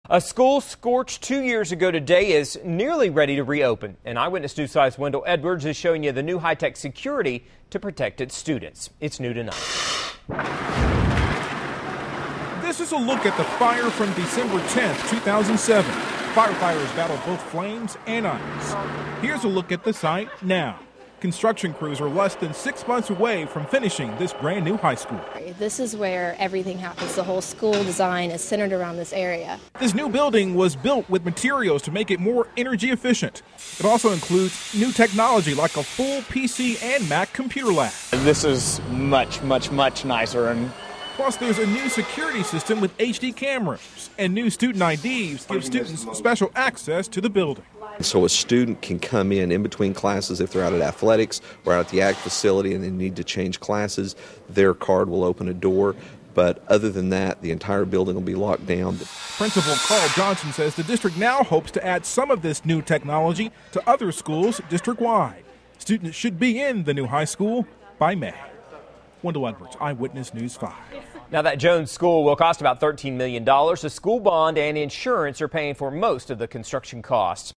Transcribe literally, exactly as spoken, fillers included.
A school scorched two years ago today is nearly ready to reopen. And Eyewitness News five's Wendell Edwards is showing you the new high-tech security to protect its students. It's new tonight. This is a look at the fire from December tenth, two thousand seven. Firefighters battled both flames and ice. Here's a look at the site now. Construction crews are less than six months away from finishing this brand new high school. This is where everything happens. The whole school design is centered around this area. This new building was built with materials to make it more energy efficient. It also includes new technology like a full P C and Mac computer lab. This is much, much, much nicer. And plus, there's a new security system with H D cameras, and new student I Ds give students special access to the building. So a student can come in in between classes if they're out at athletics or out at the ag facility and they need to change classes. Their card will open a door. But other than that, the entire building will be locked down. Principal Carl Johnson says the district now hopes to add some of this new technology to other schools district-wide. Students should be in the new high school by May. Wendell Edwards, Eyewitness News five. Now, that Jones School will cost about thirteen million dollars. The school bond and insurance are paying for most of the construction costs.